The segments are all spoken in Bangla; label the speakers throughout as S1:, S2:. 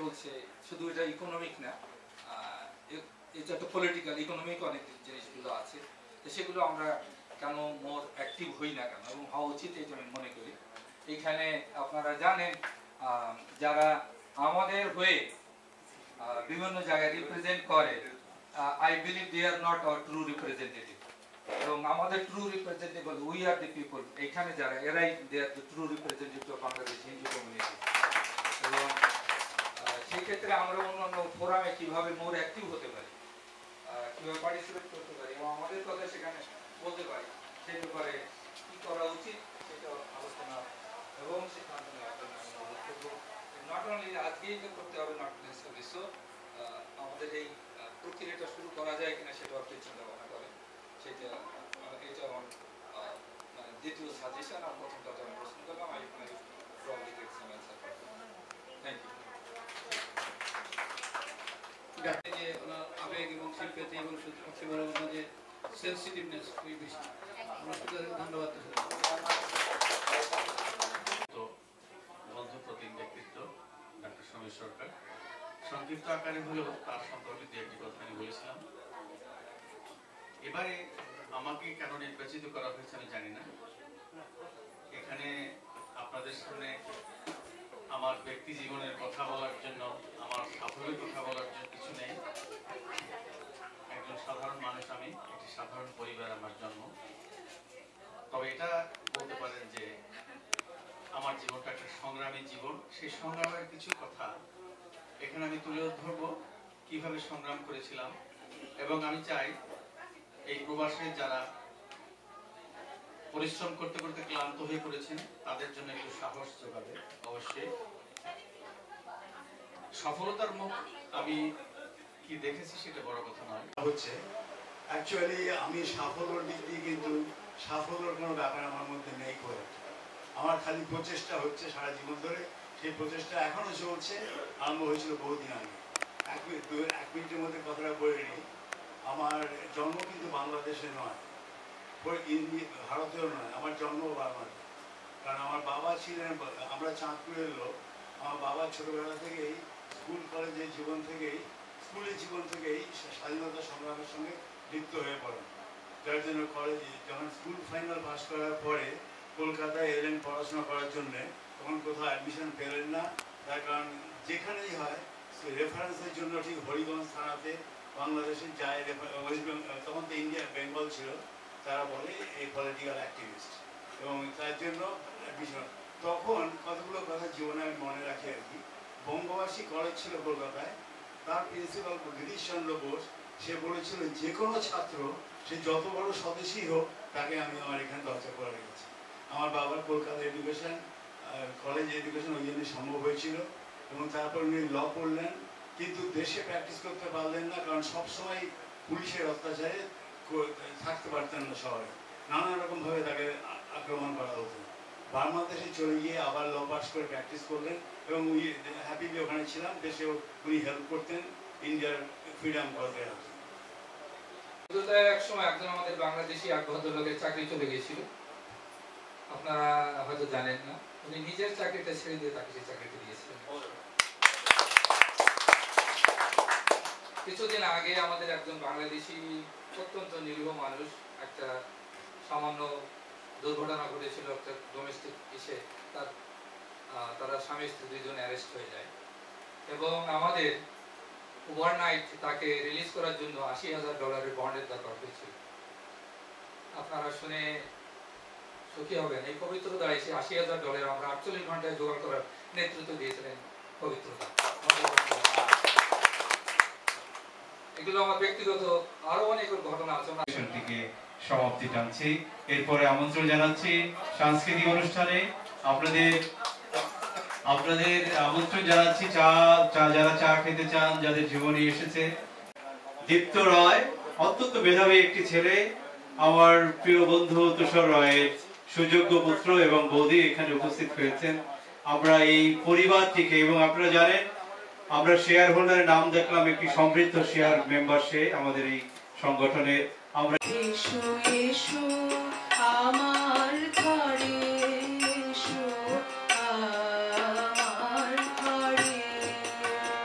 S1: চলছে, শুধু এটা ইকোনমিক না, এটা একটা পলিটিক্যাল ইকোনমিক অনেক জিনিসগুলো আছে। তো সেগুলো আমরা কেন মোর অ্যাক্টিভ হই না কেন, এবং হওয়া উচিত এটা আমি মনে করি। এখানে আপনারা জানেন যারা আমাদের হয়ে বিভিন্ন জায়গায় রিপ্রেজেন্ট করে, I believe they are not our true representative. এবং আমাদের true representative we are the people, এখানে যারা এরাই they are the true representative of Bangladesh Hindu community. এবং সেই ক্ষেত্রে আমরা অন্যান্য ফোরামে কিভাবে মোর অ্যাক্টিভ হতে পারি, কিভাবে পার্টিসিপেট করতে পারি এবং আমাদের কথা সেখানে বলতে পারি, সেই ব্যাপারে কি করা উচিত সেটা আলোচনা এবং সিদ্ধান্ত নেওয়ার জন্য আমি অনুরোধ করবো। নট অনলি আজকেই করতে হবে, নট নেসেসারি। সো আমাদের এই প্রক্রিয়াটা শুরু করা যায় কিনা সেটা আপনি চিন্তা ভাবনা করেন। সেটা এটা আমার মানে দ্বিতীয় সাজেশন। আর প্রথমটা আমি প্রশ্ন করলাম, আমি প্রবলি টেক সাম অ্যানসার করব। Thank you.
S2: যে ওনার আবেগ এবং শিল্পেতে এবং সবচেয়ে বড় কথা যে সেন্সিটিভনেস খুবই বেশি। আমরা ধন্যবাদ।
S3: বন্ধু প্রতিম ব্যক্তিত্ব ডক্টর সমীর সরকার সংক্ষিপ্ত আকারে হলেও তার সম্পর্কে দু একটি কথা আমি বলেছিলাম। এবারে আমাকে কেন নির্বাচিত করা হয়েছে আমি জানি না। এখানে আপনাদের সামনে আমার ব্যক্তি জীবনের কথা বলার জন্য, আমার সাফল্যের কথা বলার জন্য কিছু নেই। একজন সাধারণ মানুষ আমি, একটি সাধারণ পরিবার আমার জন্ম। তবে এটা বলতে পারেন যে আমার জীবনটা একটা সংগ্রামী জীবন। সেই সংগ্রামের কিছু কথা এখানে আমি তুলে ধরবো, কিভাবে সংগ্রাম করেছিলাম। এবং আমি চাই এই প্রবাসে যারা পরিশ্রম করতে করতে ক্লান্ত হয়ে পড়েছেন তাদের জন্য একটু সাহস যোগাবে। অবশ্যই সফলতার মুখ আমি কি দেখেছি সেটা বড় কথা নয়,
S4: হচ্ছে অ্যাকচুয়ালি আমি সাফল্যের দিক দিয়ে কিন্তু সাফল্যের কোনো ব্যাপার আমার মধ্যে নেই করে। আমার খালি প্রচেষ্টা হচ্ছে সারা জীবন ধরে, সেই প্রচেষ্টা এখনো চলছে, আরম্ভ হয়েছিল বহুদিন আগে। এক মিনিটের মধ্যে কথাটা বলে নিই। আমার জন্ম কিন্তু বাংলাদেশে নয়, ভারতেও নয়, আমার জন্ম বাংলাদেশ। কারণ আমার বাবা ছিলেন, আমরা চাঁদপুরের লোক। আমার বাবা ছোটবেলা থেকেই স্কুল কলেজের জীবন থেকেই, স্কুলের জীবন থেকেই স্বাধীনতা সংগ্রামের সঙ্গে লিপ্ত হয়ে পড়েন। যার জন্য কলেজে যখন স্কুল ফাইনাল পাস করার পরে কলকাতায় এলেন পড়াশোনা করার জন্যে, তখন কোথাও অ্যাডমিশন পেলেন না। তার কারণ যেখানেই হয় রেফারেন্সের জন্য ঠিক হরিগঞ্জ থানাতে বাংলাদেশে যায়, ওয়েস্ট বেঙ্গল, তখন তো ইন্ডিয়া বেঙ্গল ছিল, তারা বলে এই পলিটিক্যাল অ্যাক্টিভিস্ট, এবং তার জন্য অ্যাডমিশন। তখন কতগুলো কথা জীবনে আমি মনে রাখি আর কি। বঙ্গবাসী কলেজ ছিল কলকাতায়, তার প্রিন্সিপাল গিরিশ চন্দ্র বোস, সে বলেছিল যে কোনো ছাত্র সে যত বড় স্বদেশী হোক তাকে আমি আমার এখানে দরজা করে রেখেছি। আমার বাবার কলকাতা এডুকেশন, কলেজ এডুকেশন ওই জন্য সম্ভব হয়েছিল। এবং তারপর উনি ল পড়লেন, কিন্তু দেশে প্র্যাকটিস করতে পারলেন না, কারণ সবসময় পুলিশের অত্যাচারে থাকতে পারতেন না শহরে, নানা রকমভাবে তাকে আক্রমণ করা হতো। বাংলাদেশে চলে গিয়ে আবার ল পাস করে প্র্যাকটিস করলেন, এবং উনি হ্যাপিলি ওখানে ছিলাম, দেশেও উনি হেল্প করতেন ইন্ডিয়ার ফ্রিডম করতে।
S1: এক সময় একজন আমাদের বাংলাদেশি এক ভদ্রলোকের চাকরি চলে গিয়েছিল, আপনারা হয়তো জানেন না। উনি নিজের চাকরিটা ছেড়ে দিয়ে তাকে সেই চাকরিটা দিয়েছিলেন। কিছুদিন আগে আমাদের একজন বাংলাদেশি অত্যন্ত নিরীহ মানুষ, একটা সামান্য দুর্ঘটনা ঘটেছিল, একটা ডোমেস্টিক ইসে, তারা স্বামী স্ত্রী দুইজন অ্যারেস্ট হয়ে যায়, এবং আমাদের ওভারনাইট তাকে রিলিজ করার জন্য $80,000 বন্ডের দরকার হয়েছিল। আপনারা শুনে সুখী হবেন, এই পবিত্রতা এসে $80,000 আমরা 48 ঘন্টায় জোগাড় করার নেতৃত্ব দিয়েছিলেন পবিত্রতা। এগুলো আমার ব্যক্তিগত আরো অনেক ঘটনা আছে।
S5: সমাপ্তি টানছি। এরপরে আমন্ত্রণ জানাচ্ছি সাংস্কৃতিক অনুষ্ঠানে আপনাদের আমন্ত্রণ জানাচ্ছি যারা চা খেতে চান, যাদের জীবনে এসেছে। দীপ্ত রয় অত্যন্ত মেধাবী একটি ছেলে, আমার প্রিয় বন্ধু তুষার রয়ের সুযোগ্য পুত্র এবং বৌদি এখানে উপস্থিত হয়েছেন। আমরা এই পরিবারটিকে, এবং আপনারা জানেন আমরা শেয়ার হোল্ডারের নাম দেখলাম, একটি সমৃদ্ধ শেয়ার মেম্বার সে আমাদের এই সংগঠনে। আমরা
S6: এসো এসো আমার ঘরে, এসো আমার ঘরে।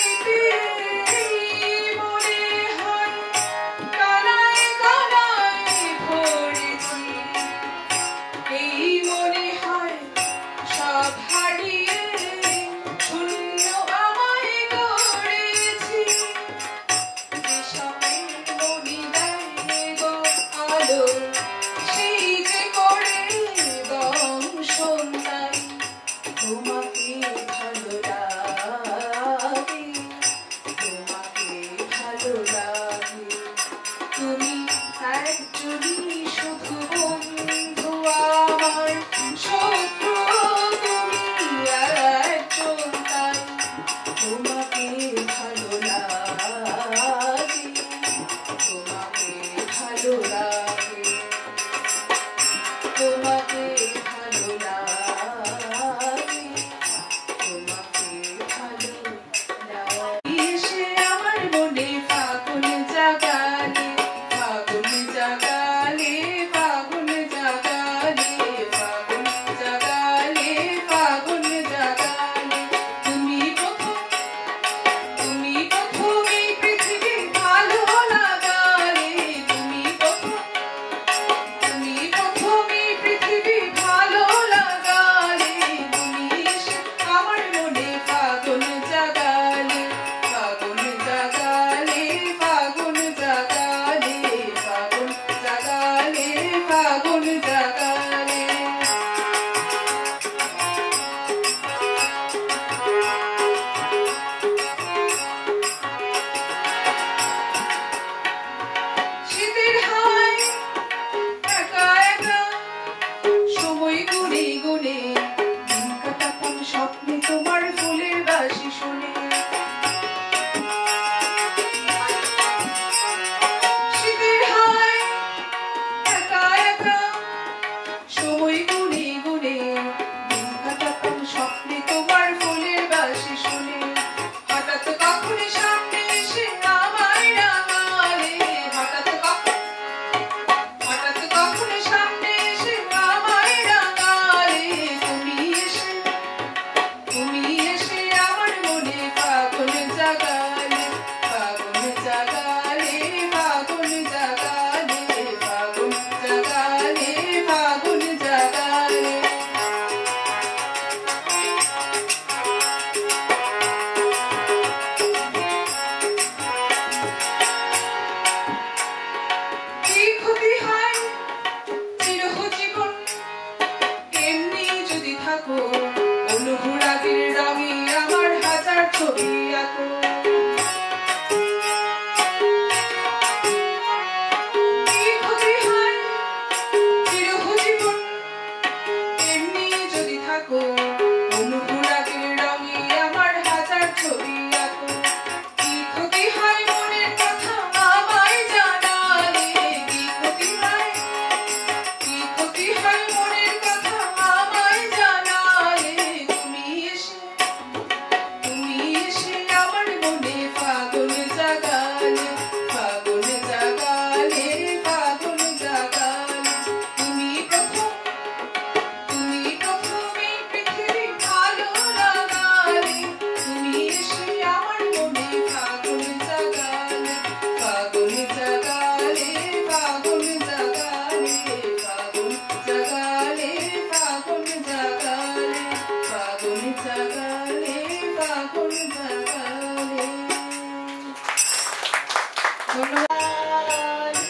S6: স্মৃতিতে মনে হয় কানায় কানায় ভরেছি। এই মনে হয় সব হারিয়ে শূন্য আমায় গড়েছি। বিষমের মনি দেয় গো আলো, সেই যে করে দংশন তাই। তোমাকে ভালো লাগে, তোমাকে ভালো লাগে। তুমি একজনই শুধু বন্ধু আমার, শত্রু তুমি একজন তাই। তোমাকে ভালো লাগে, তোমাকে ভালো লাগে, তোমাকে ভালো লাগে, তোমাকে ভালো লাগে। এসে আমার মনে ফাগুন জাগালে, ফাগুন জাগালে, ফাগুন জাগালে, ফাগুন জাগালে, ফাগুন জাগালে। তুমি প্রথম এই পৃথিবী ভালো লাগালে। তুমি প্রথম এই পৃথিবী ভালো লাগালে। তুমি এসে আমার মনে ফাগুন জাগালে, ফাগুন জাগালে, ফাগুন জাগালে, ফাগুন জাগালে, ফাগুন জাগালে। শীতের হাওয়ায় একা একা সময় গুনে গুনে দিন কাটাতাম স্বপ্নে তোমার ফুলের বাঁশি শুনে। শীতের হাওয়ায় একা একা সময় গুনে গুনে দিন কাটাতাম স্বপ্নে তোমার ফুলের বাঁশি শুনে। হঠাৎ কখন সামনে এসে আমায় রাঙালে, হঠাৎ কখন সামনে এসে আমায় রাঙালে। তুমি এসে আমার মনে ফাগুন জাগালে, ফাগুন জাগালে, ফাগুন জাগালে, ফাগুন জাগালে, ফাগুন জাগালে। কি ক্ষতি হয় চিরজীবন এমনি যদি থাকো, অনুরাগের রঙে আমার হাজার ছবি আঁকো। কি ক্ষতি হয় চিরজীবন এমনি যদি থাকো, অনুরাগের রঙে আমার হাজার ছবি আঁকো। কি ক্ষতি হয় মনের কথা আমায় জানালে, কি ক্ষতি হয় মনের কথা আমায় জানালে। তুমি এসে আমার মনে ফাগুন জাগালে, ফাগুন জাগালে, ফাগুন জাগালে। তুমি প্রথম এই পৃথিবী ভালো লাগালে। তুমি এসে আমার মনে ফাগুন জাগালে, ফাগুন জাগালে, ফাগুন জাগালে, ফাগুন জাগালে, ফাগুন জাগালে, ফাগুন জাগালে, ফাগুন জাগালে। ধন্যবাদ।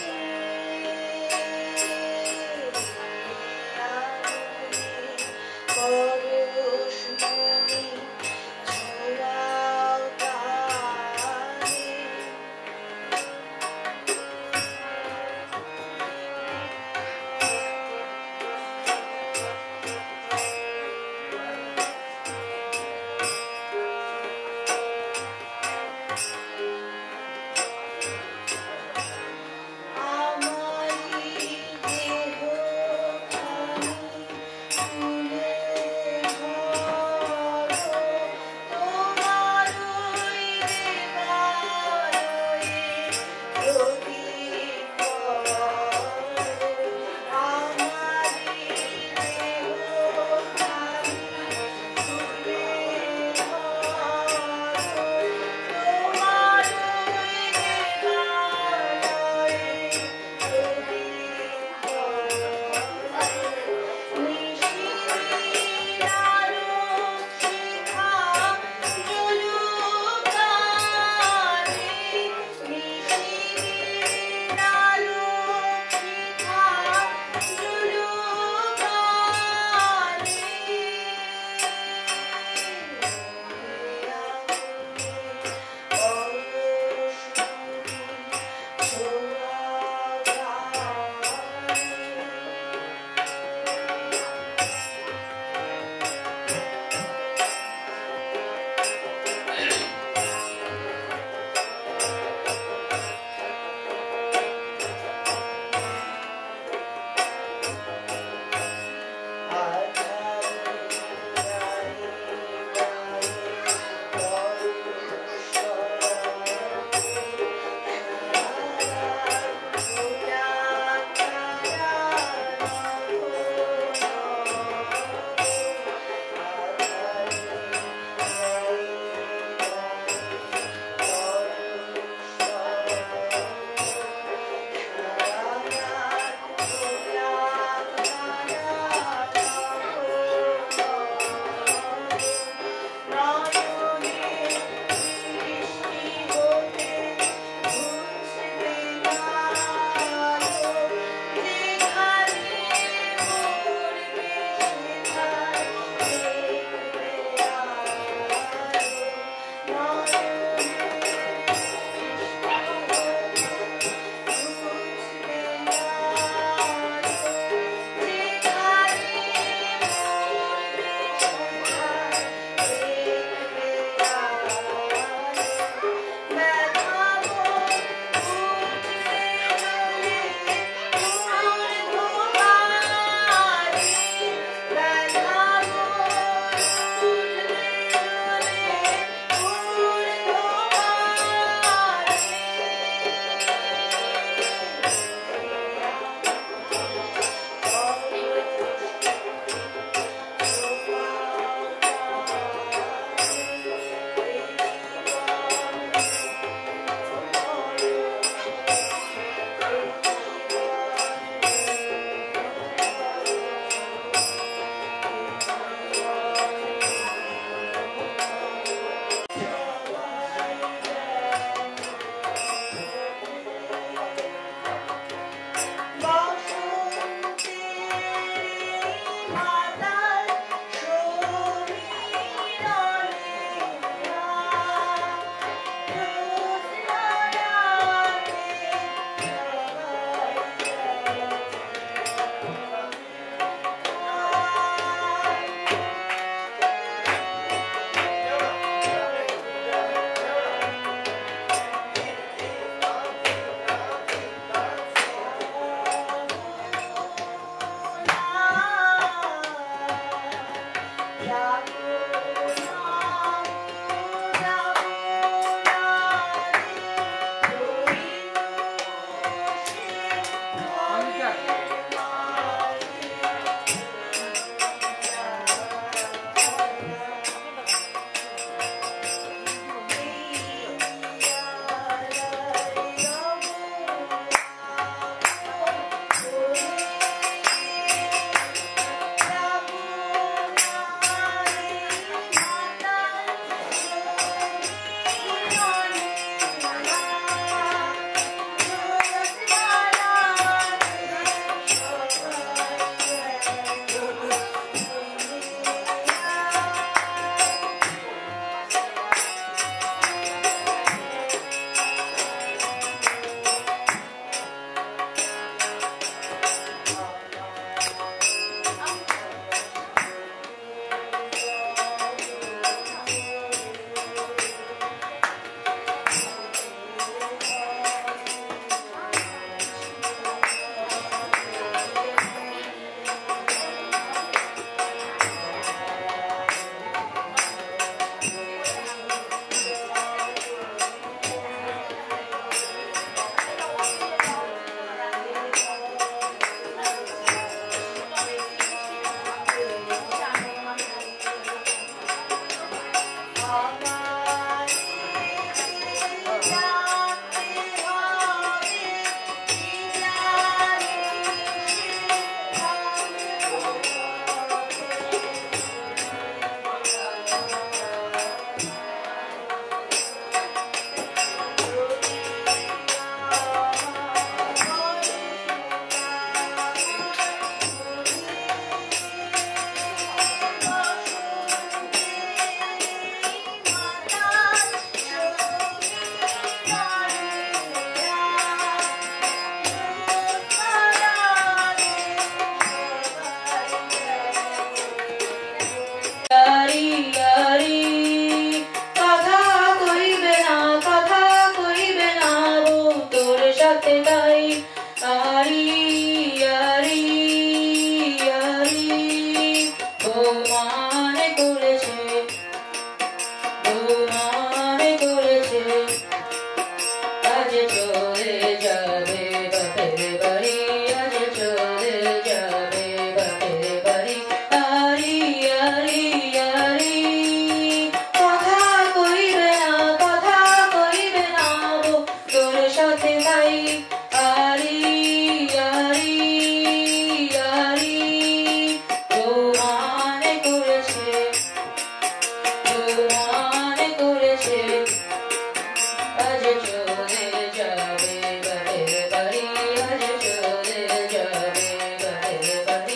S7: বৌমান করেছে আজ চলে যাবে বাপের বাড়ি আজ চলে যাবে বাপের বাড়ি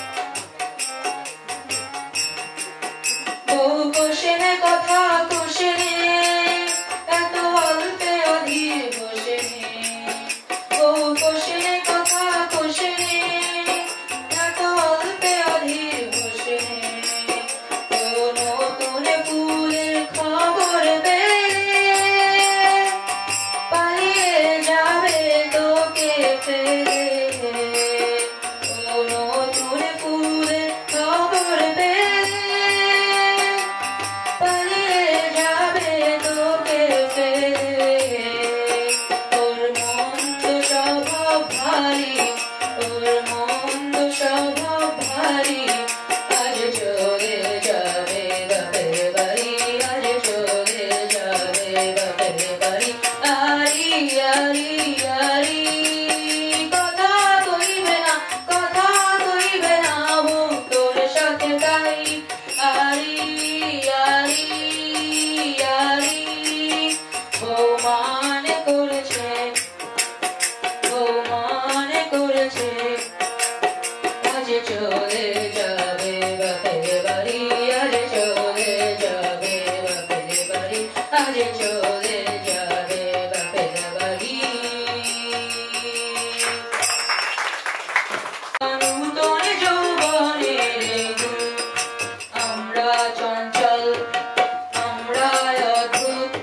S7: বউ কোশেনে কথা কোশেনে এত অল্পে অধীর বসেনে বউ কোশেনে কথা কোশেনে এত অল্পে অধীর বসেনে নতুন ফুলের খবর পেয়ে পালিয়ে যাবে তোকে ফেলে নতুন ফুলের খবর পেয়ে পালিয়ে যাবে তোকে ফেলে ওর মন্দ স্বভাব ভারী ওর মন্দ স্বভাব ভারী আজ চলে যাবে বাপের বাড়ি আজ চলে যাবে বাপের বাড়ি আরি আরি আরি কথা কইবে না বউ তোর সাথে তাই আরি আরি আরি বৌমান করেছে আজ চলে যাবে বাপের বাড়ি আজ চলে যাবে বাপের বাড়ি আজ চলে যাবে বাপের বাড়ি নূতন যৌবনের গুণ আমরা চঞ্চল আমরা অদ্ভুত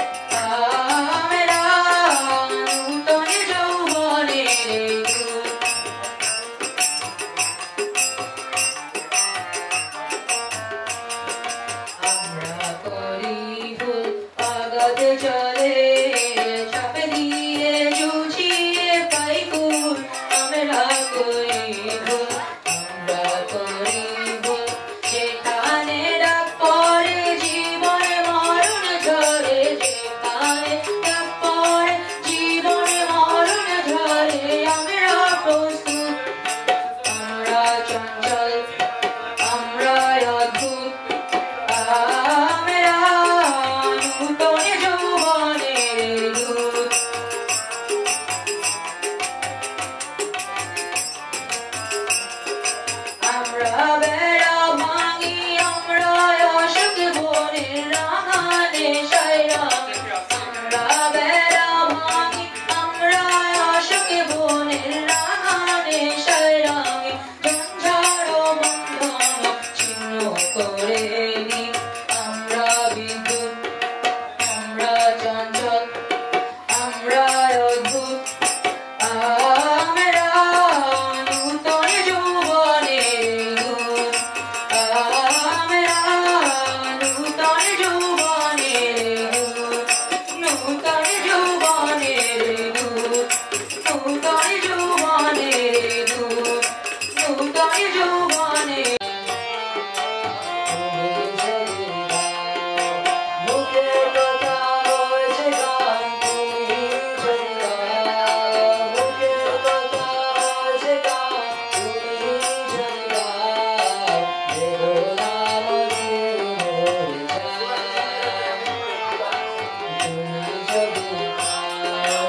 S7: আমরা নূতন যৌবনের গুণ আমরা করি ভুল আগাতে চলে চাপে দিয়ে জুঝিয়ে পাই কুল আমরা করি ভুল যেখানে ডাক পড়ে জীবন মরণ ঝরে যেখানে ডাক পড়ে জীবন মরণ ঝরে আমরা প্রস্তুত আমরা চঞ্চল আমরা অদ্ভুত আমরা নূতন যৌবনের দূত আমরা বেড়া ভাঙি আমরা অশোক বনের রাঙা নেশায় রাঙি আমরা বেড়া ভাঙি আমরা অশোক বনের রাঙা নেশায় রাঙি ঝঞ্ঝাড় বন্ধন ছিন্ন করে দিই আমরা বিদ্যুৎ আমরা চঞ্চল আমরা অদ্ভুত আমরা নূতন যৌবনের দূত আমরা নূতন যৌবনের দূত নূতন যৌবনের দূত নূতন যৌবনের দূত নূতন যৌবনের মুখের কথা হয়েছে গান তুমি যদি গাও মুখের কথা হয়েছে গান তুমি যদি গাও বেদনা মধুর হয়ে যায় তুমি যদি গাও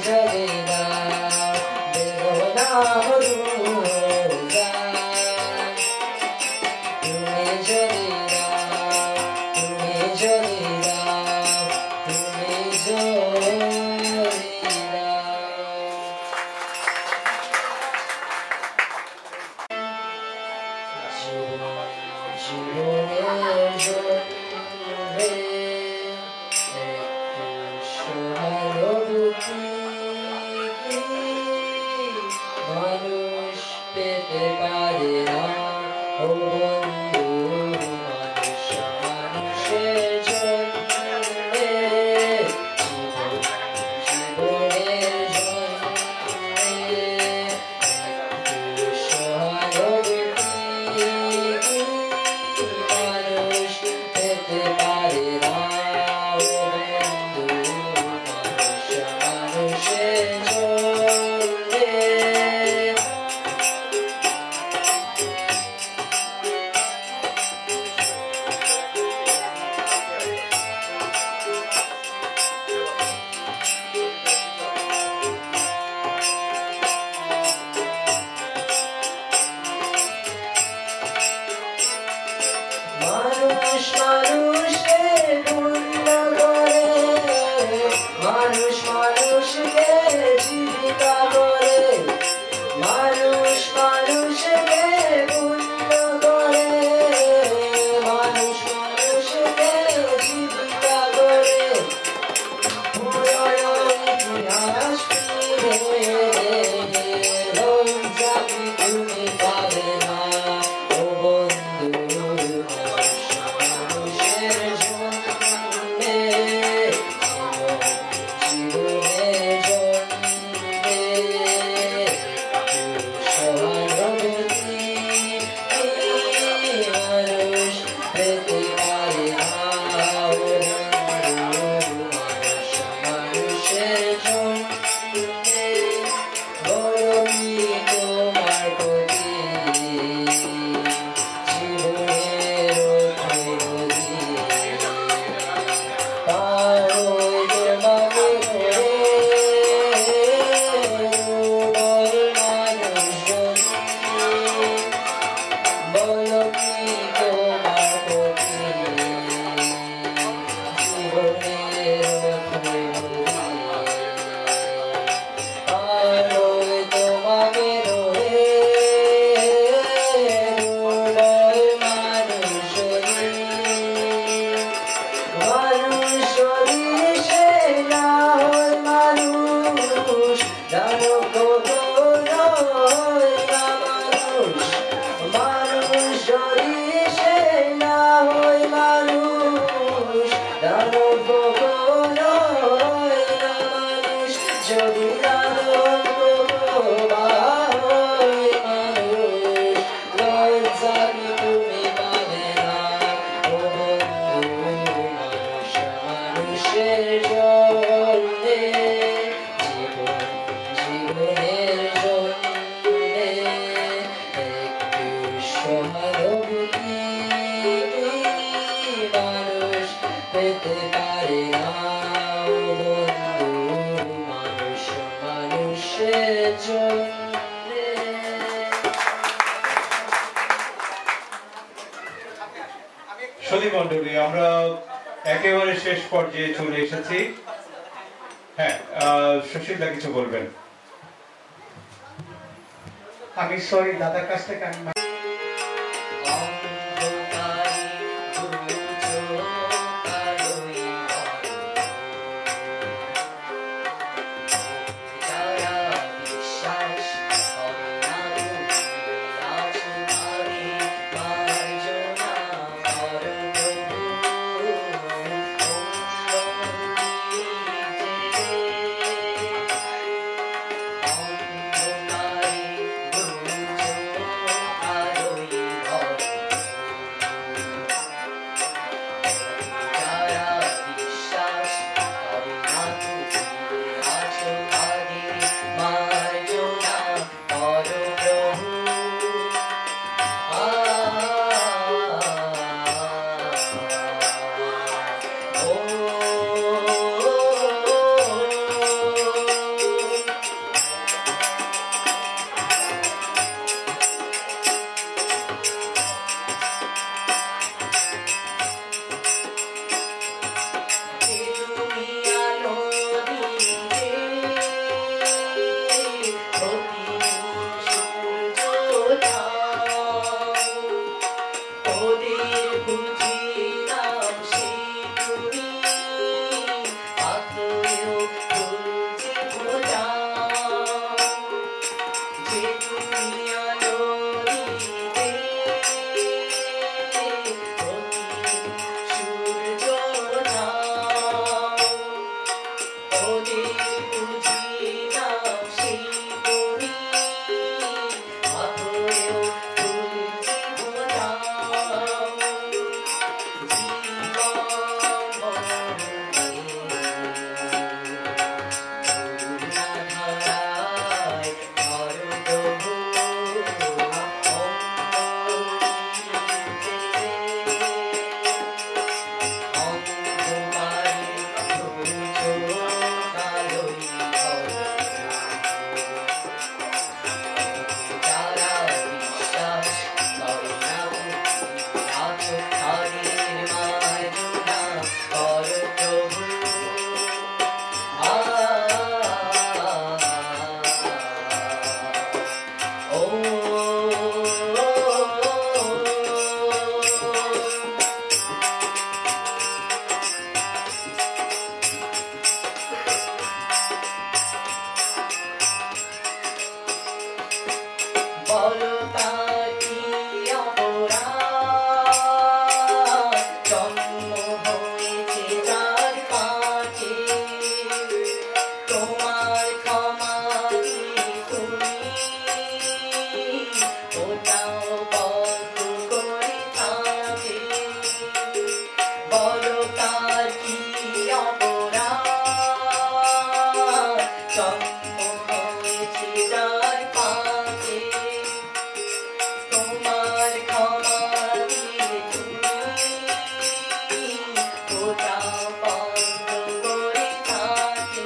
S7: যদি দাও বেদনা মধুরা তুমি যদি দাও তুমি যদি দাও তুমি যদি জীবনের জন্যে একটু সহানুভূতি মানুষ পেতে পারে না ও বন্ধু মানুষ মানুষের জন্যে জীবনের জন্যে একটু সহানুভূতি মানুষ পেতে পারে না ও বন্ধু মানুষ মানুষের জন্যে মানুষ মানুষকে পূর্ণ করে মানুষ মানুষকে জীবিকা করে মানুষ মানুষকে পূর্ণ করে মানুষ মানুষকে জীবিকা করে পুরনো ইতিহাস ফিরে জাতি তুমি পাবে না ও বন্ধু মানুষের জন্যে জীবনের জন্যে সহানুভূতি মানুষ পেতে পারে না ও বন্ধু মানুষের জন্যে বড়ই তোমার প্রতি জীবনের নদী পার তোমাকে ধরে বল মানুষ বল কি তোমার প্রতি জীবনের নদী আলোয় তোমাকে ধরে বল মানুষ যদি মানুষ যদি সে না হয় মানুষ জানো কখনো হয় না মানুষ মানুষ যদি সে না হয় মানুষ জানো কখনো হয় না মানুষ যদি জানো কখনো হয় মানুষ লজ্জা কি তুমি পাবে না ও বন্ধু মানুষ মানুষের জন্যে জীবনের জন্যে একটু সহানুভূতি মানুষ পেতে পারে না ও বন্ধু মানুষ মানুষের জন্যে
S5: সুধী মণ্ডলী, আমরা একেবারে শেষ পর্যায়ে চলে এসেছি। হ্যাঁ, সুশীলদা কিছু বলবেন?
S8: আমি সরি দাদার কাছ থেকে আমি
S7: অন্ধকারে দুচোখ আলোয় ভরা। যারা বিশ্বাস করে না রাজকুমারী মার্জনা করো অন্ধকারে দুচোখ বলো তার কি অপরাধ জন্ম হয়েছে যার কাছে তোমার ক্ষমা দিয়ে তুমি ওটাও বন্ধ করে থাকে বলো তার কি অপরাধ জন্ম হয়েছে যার কাছে তোমার ক্ষমা দিয়ে তুমি ওটাও বন্ধ করে থাকে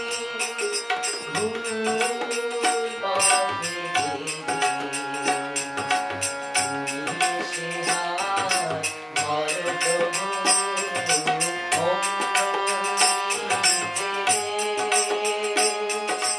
S7: ভুল পথে গেলে তুমি এসে হাত ধরো প্রভু অন্য নিতে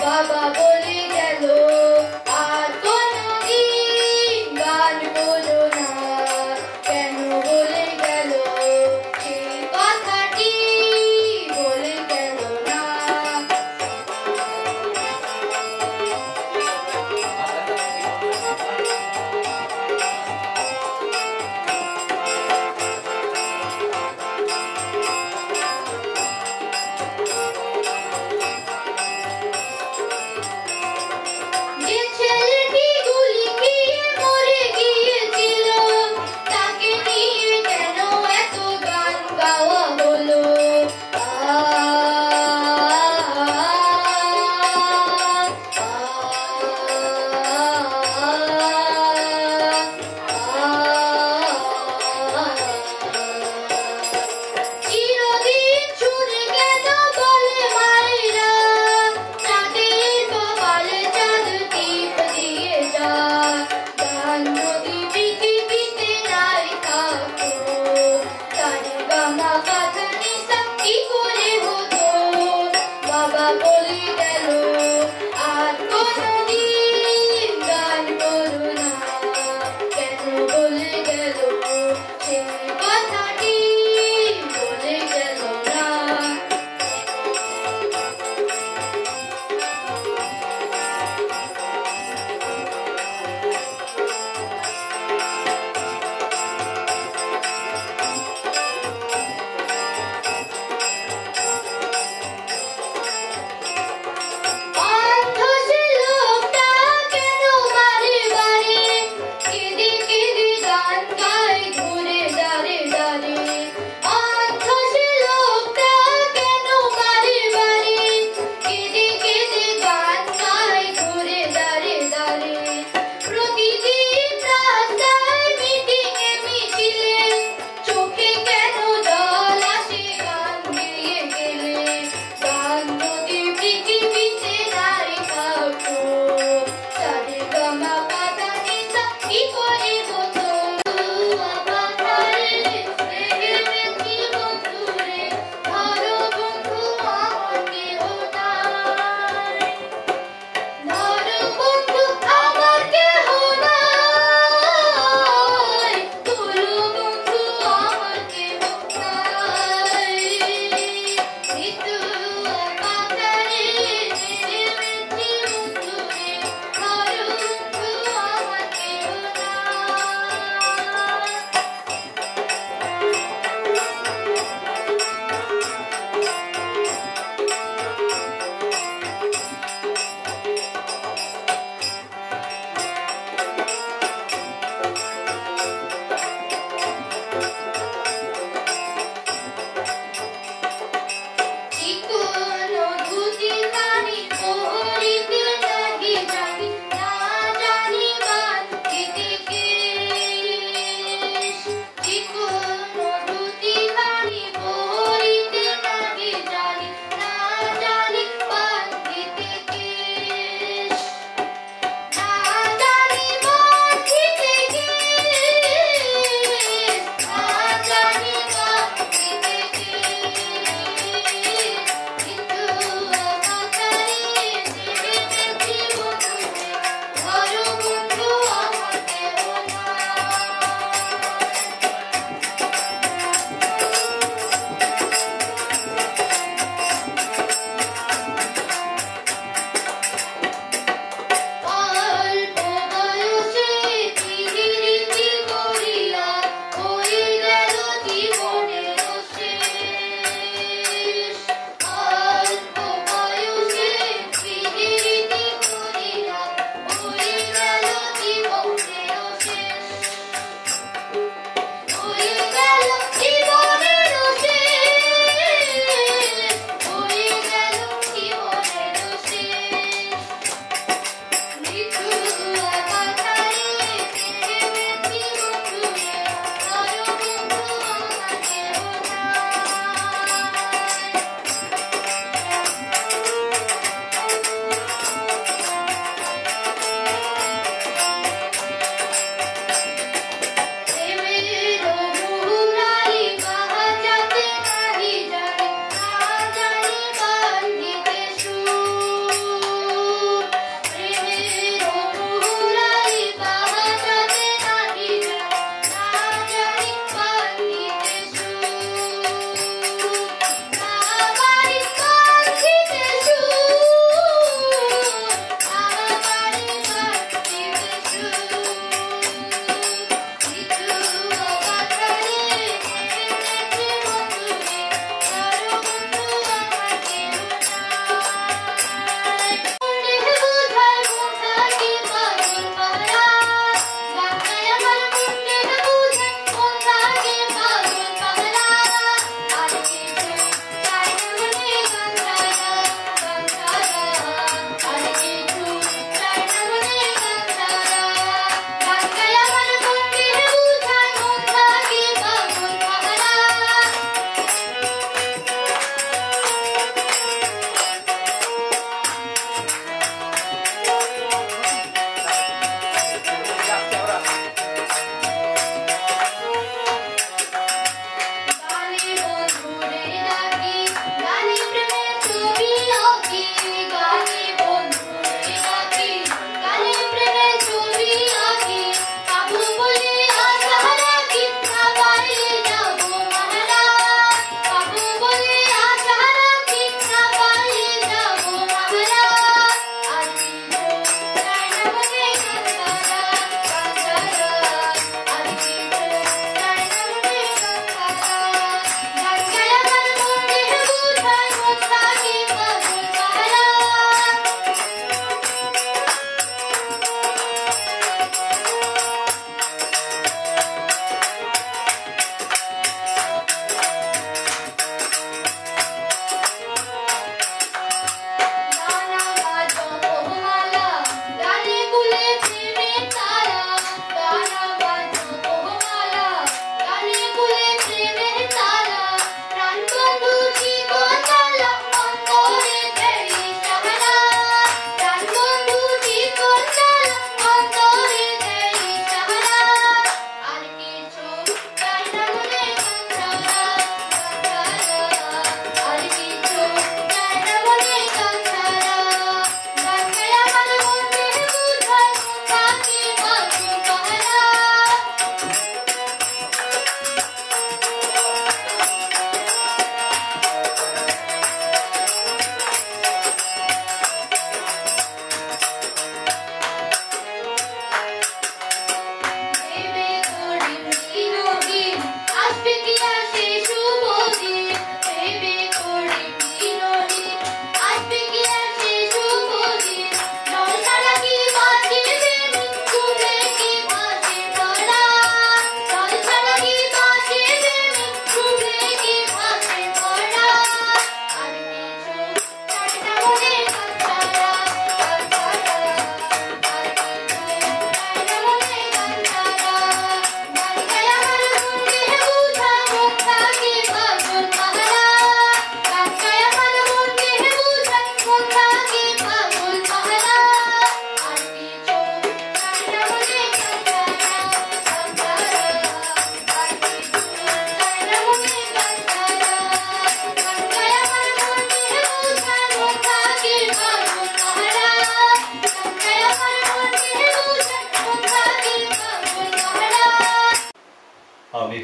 S9: বাবা বলে গেল আর কোনদিন গান বলো না, কেন বলে গেল সেই কথাটি বলে গেল না।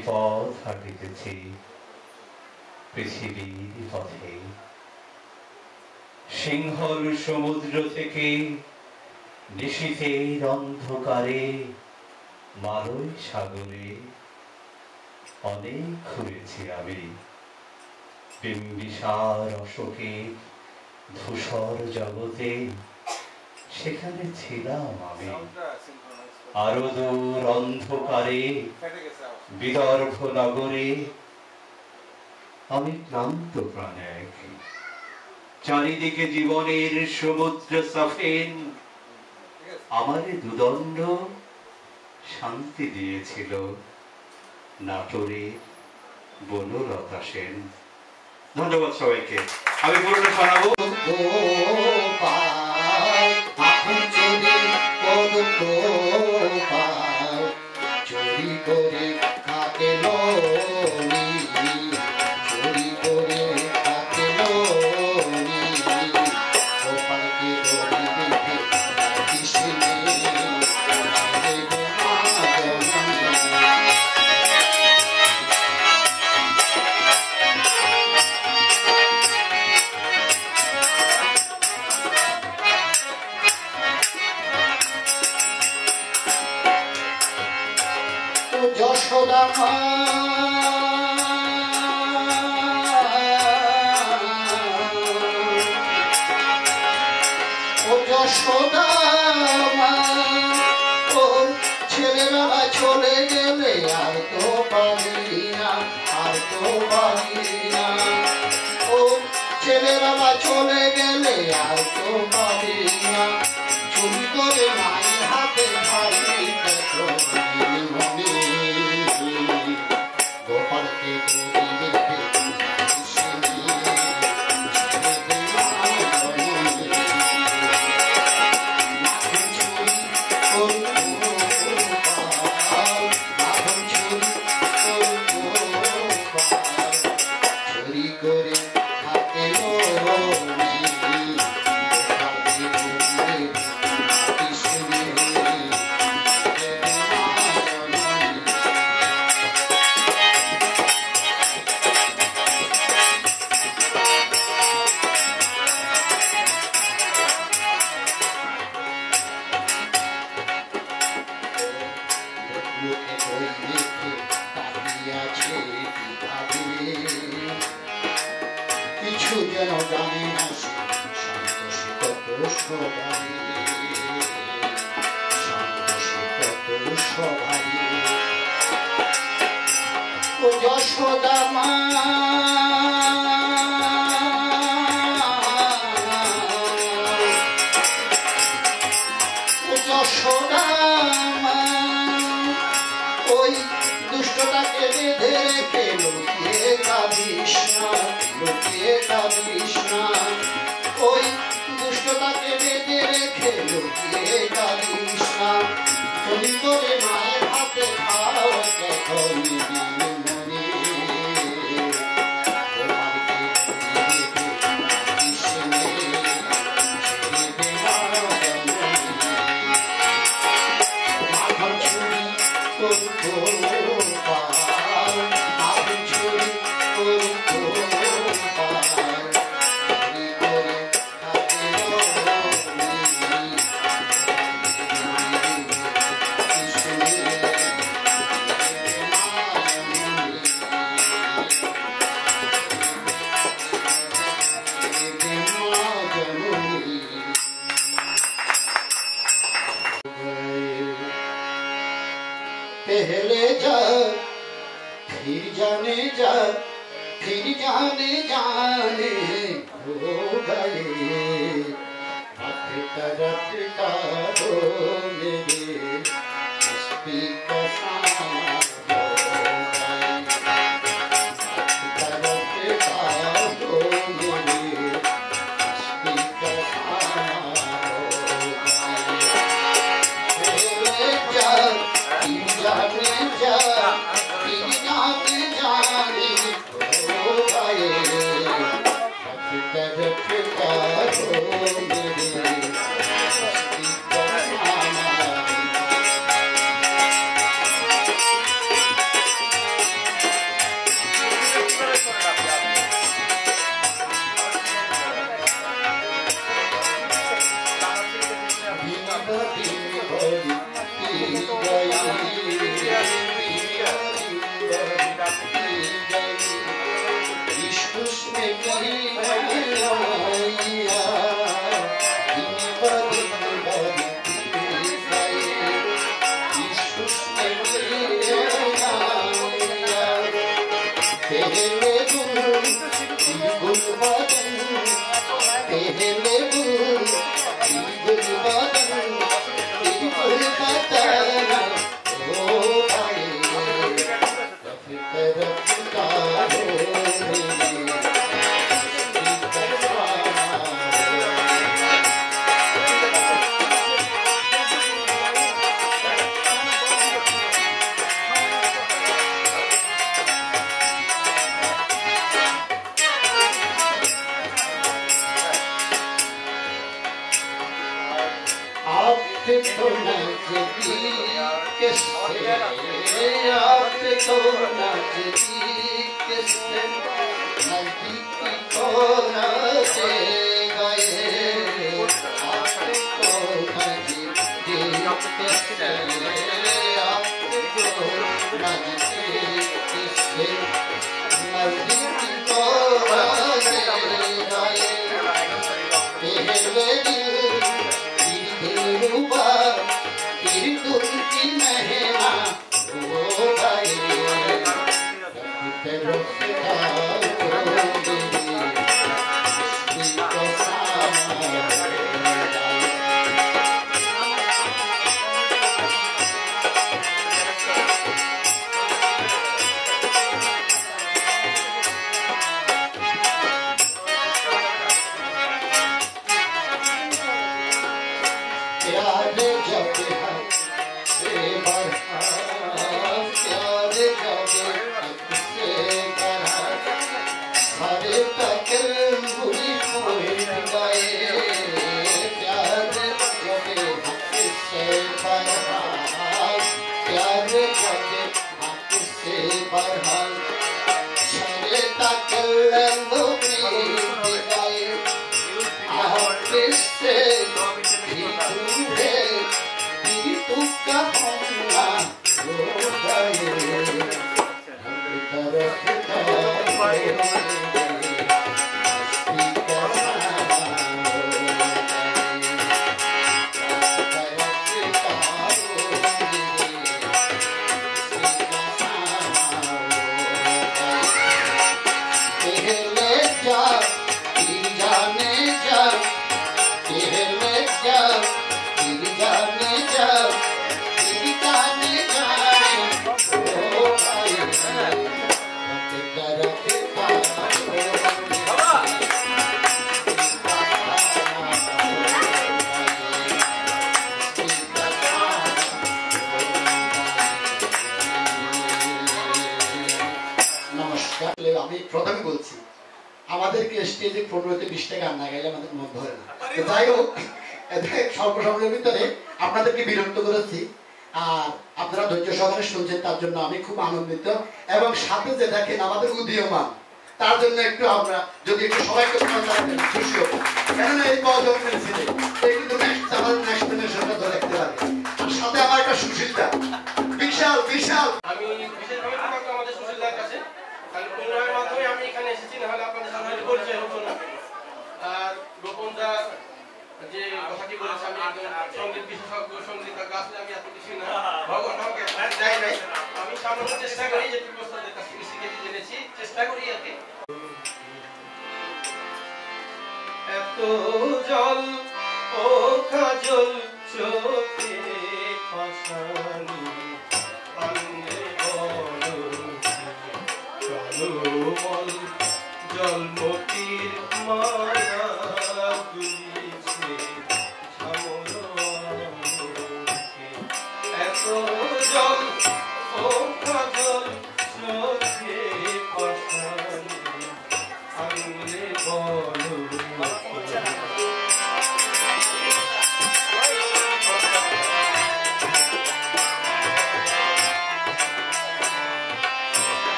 S5: পথ হাঁটিতেছি পৃথিবীর পথে, সিংহল সমুদ্র থেকে নিশীথের অন্ধকারে মালয় সাগরে অনেক ঘুরেছি আমি। বিম্বিসার অশোকে ধূসর জগতে সেখানে ছিলাম আমি। আরো দূর অন্ধকারে বিদর্ভ নগরে আমি ক্লান্ত প্রাণ এক। চারিদিকে জীবনের সমুদ্র সফেন আমারে দুদণ্ড শান্তি দিয়েছিল নাটোরে বনলতা সেন। ধন্যবাদ সবাইকে। আমি পুরোটা শোনাবো।
S10: চুরি করে খাতে লোনি, চুরি করে খাতে লোনি, গোপালকে দড়ি দিতে কৃষ্ণে যশোদা মা, ও যশোদা মা, ও ছেলেরা চলে গেলে আর তো পারি না, আর তো পারি না, ও ছেলেরা চলে গেলে আর তো পারি না, চুরি করে মায়ের হাতে ভারি গোপালকে চুরি করে হাতে কিছু যেন জানে না সন্তোষী কত স্বভাবে, সন্তোষী কত স্বভাবে, ও যশোদা মা, ও যশোদা মা, ওই দুষ্টটাকে বেঁধে রেখে লুকিয়ে কাঁদিস না, লুকিয়ে কাঁদিস না, ওই দুষ্টটাকে বেঁধে রেখে লুকিয়ে কাঁদিস না, চুরি করে মায়ের হাতে খাও এখন মনে, গোপালকে কৃষ্ণে মাখন চুরি করতো পাল, মাখন চুরি করতো পাল, চুরি করে হাতে पहले जा फिर जाने जा, फिर जाने जाने हो गए, रटता हो मेरे मस्ती का सामा हो गए, रटता हो मेरे मस्ती का सामा हो गए, पहले जा फिर जाने जा, फिर जाने जाने हो गए, रटता हो मेरे मस्ती का सामा।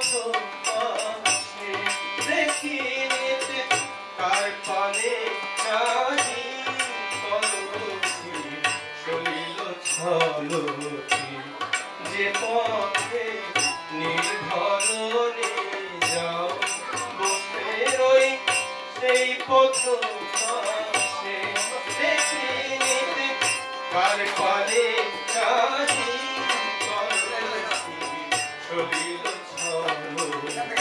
S5: প্রথম আসে দেখিতে কার পানে চাহি কলকি চলিল ছলকি যে পথে নির্ভরণে যাও বসে রই সেই প্রথম আসে দেখিতে কার পানে চাহি কলকি চলিল ছলকি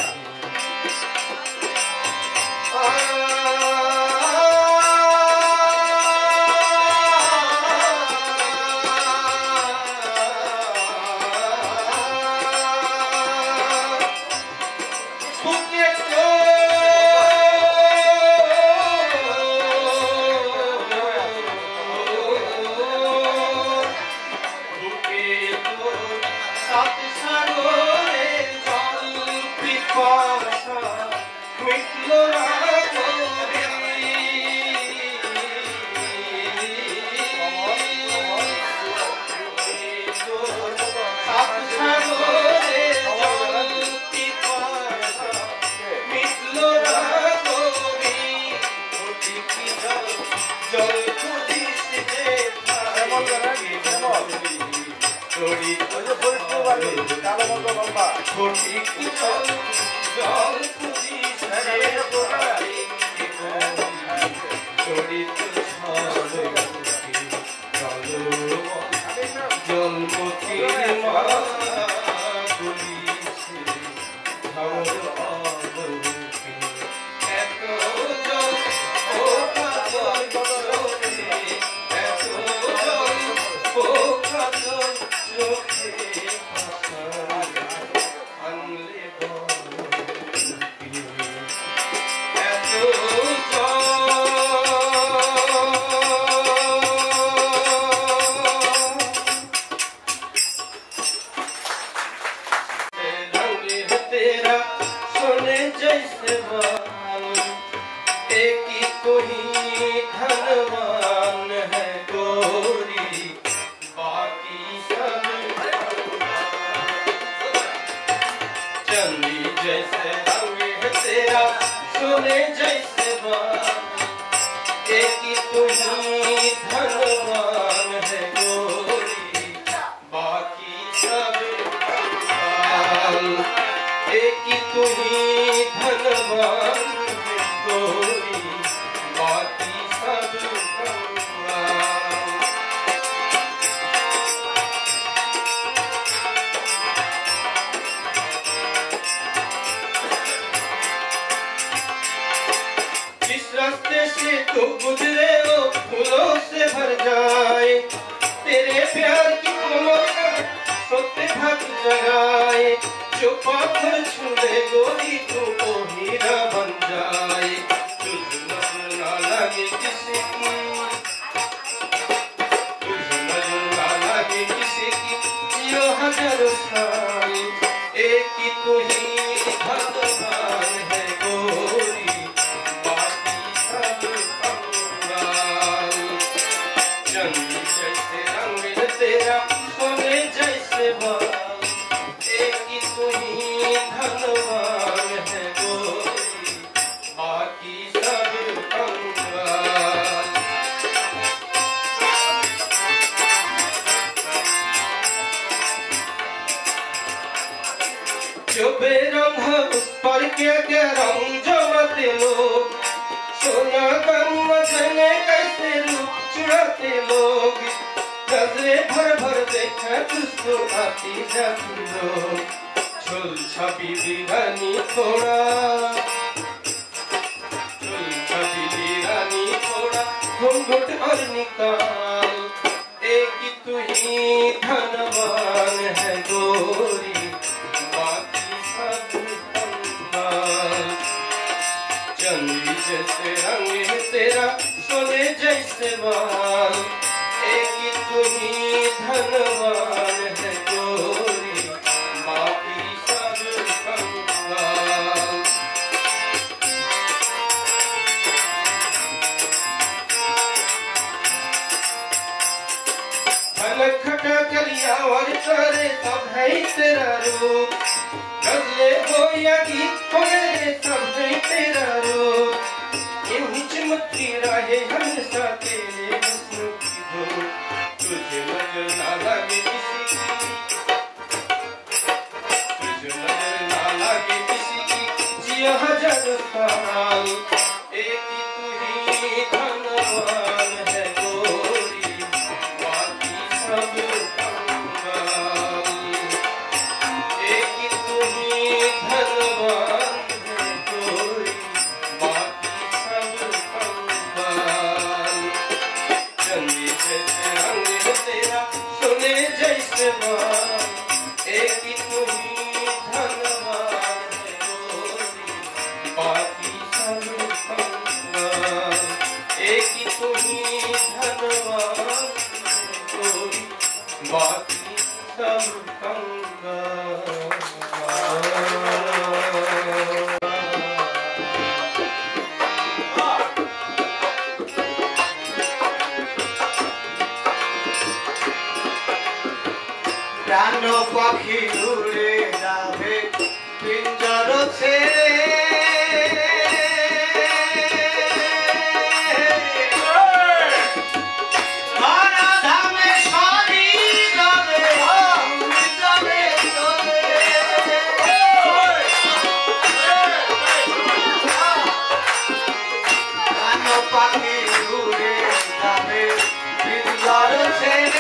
S5: जो बेरंग है उस पर क्या रंग जमाते लोग, सोना गंग जने कैसे रूप चुराते लोग, नजरे भर भर देखा तुझको आती जाती लोग, छुल छबी दीवानी थोड़ा, छुल छबी दीवानी थोड़ा, घूंघट और निकाल, एक ही तू ही धनवान है गोरी, चंदी जैसे रंग है तेरा, सोने जैसे बाल, एक ही तू ही धनवान है गोरी, बाकी सब कंगाल। धन खटा कलिया और करे तब है तेरा रूप, गजले हो
S11: दिया गीत हो गए सामने तेरा रूप, यूं ही चमकती रहे हमेशा तेरे हुस्न की धूप, तुझे नजर ना लगे किसी की, तुझे नजर ना लगे किसी की, जिया हजार साल एक ही तू ही धनवान है गोरी, बाकी सब कंगाल। एक ही तू ही धनवान है गोरी, बाकी सब कंगाल। चंदी जैसे रंग है तेरा, सोने जैसे बाल, एक ही तू ही धनवान है गोरी, बाकी सब कंगाल। एक ही तू ही धनवान है गोरी, बाकी सब कंगाल।
S10: প্রাণ পাখি উড়ে যাবে পিঞ্জর ছেড়ে, ধরা ধামে সরি যাবে যাবে চলে। প্রাণ পাখি উড়ে যাবে পিঞ্জর ছেড়ে,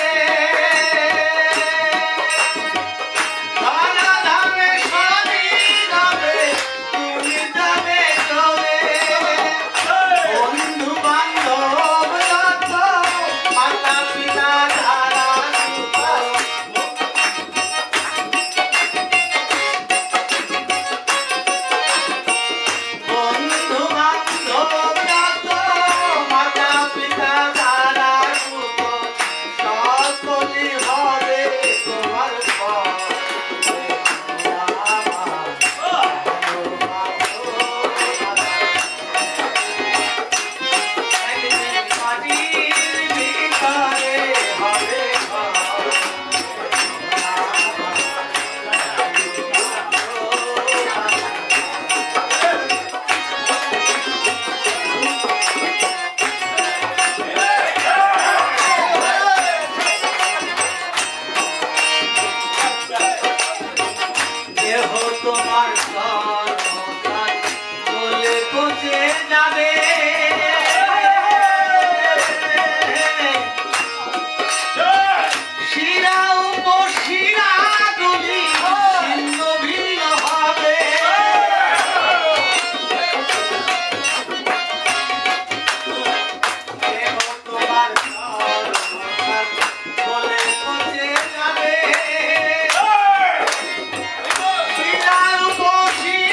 S11: শিরা উপশিরা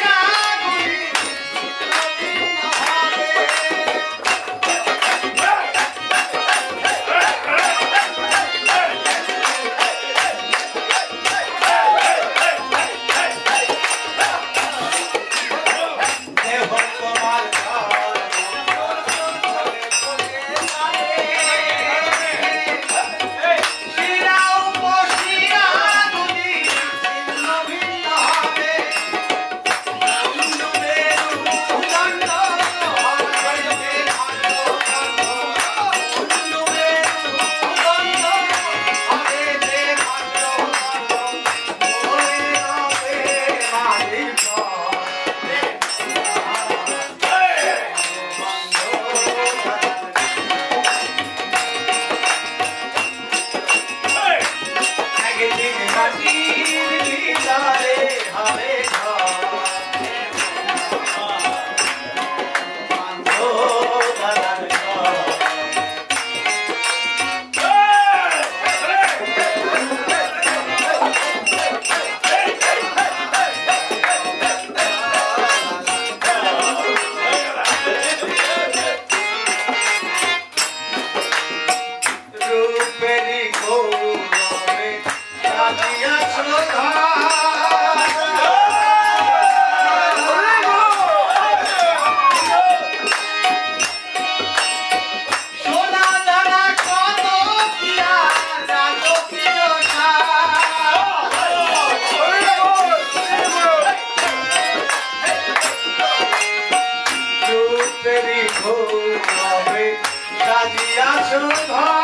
S10: হবে সাজিয়াছো ঘর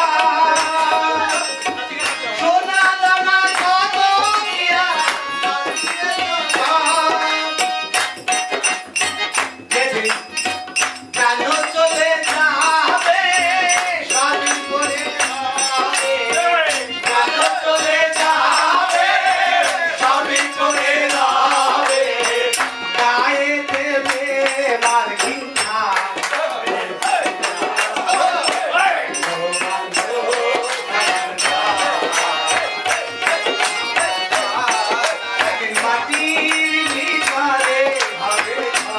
S10: সোনা দানা কত দিয়া যেদিন কেন চলে যাবে স্বাধীন করে যাবে কেন চলে যাবে স্বাধীন করে যাবে গায়ে দেবে মার্কিনা মাটির ভিতরে হবে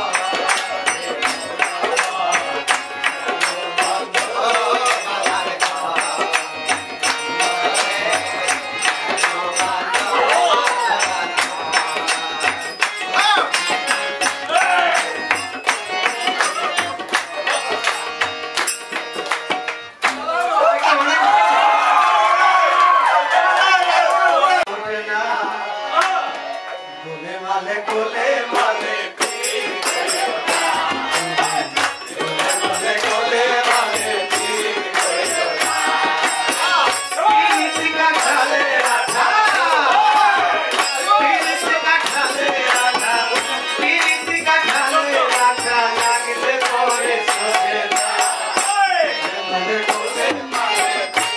S10: গোলে মালে গোলে মালে পিরিতি কাঠালে রাধা পিরিতি কাঠালে রাধা পিরিতি কাঠালে রাধা লাগলে পরে সোজে না গোলে মালে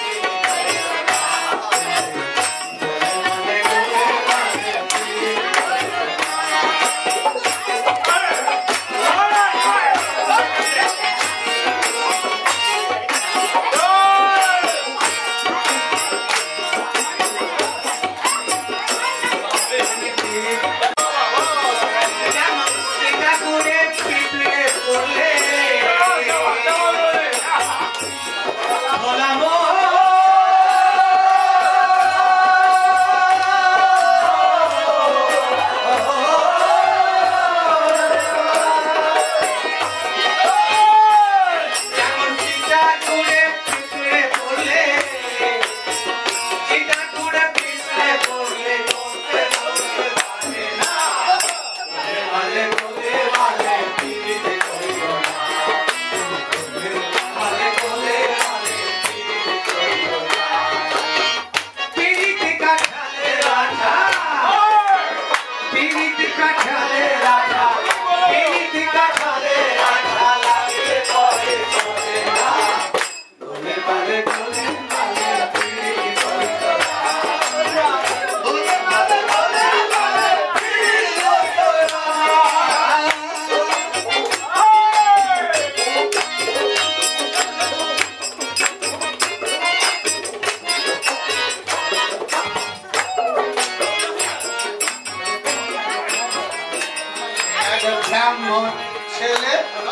S10: ব্রাহ্মণ ছেলে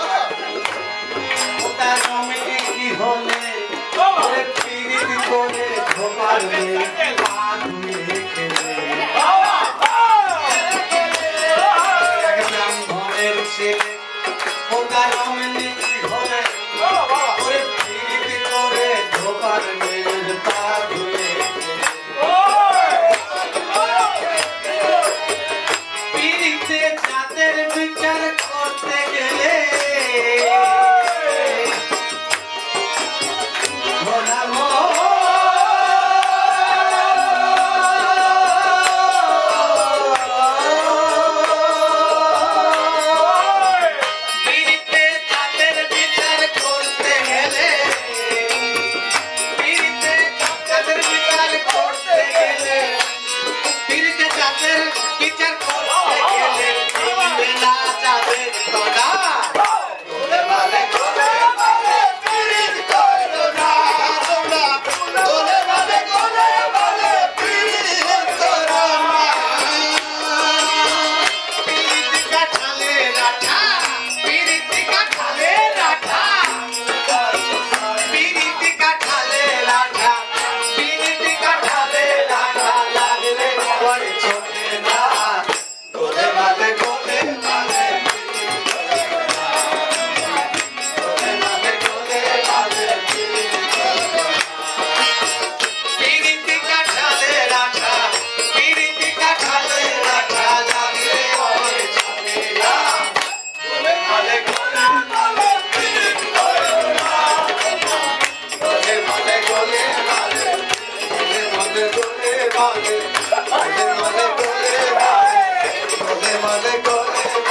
S10: তার জমিতে কি হলে পিরিত করে ধোপালে পা ধুয়ে খেলে ব্রাহ্মণের ছেলে ও তার জমিতে কি হলে পিরিত করে ধোপালে পা ধুয়ে পিরিতে জাতের বিচার করতে গেলে বিচার করতে গেলে না যাবে তোলা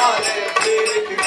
S12: वाले फिर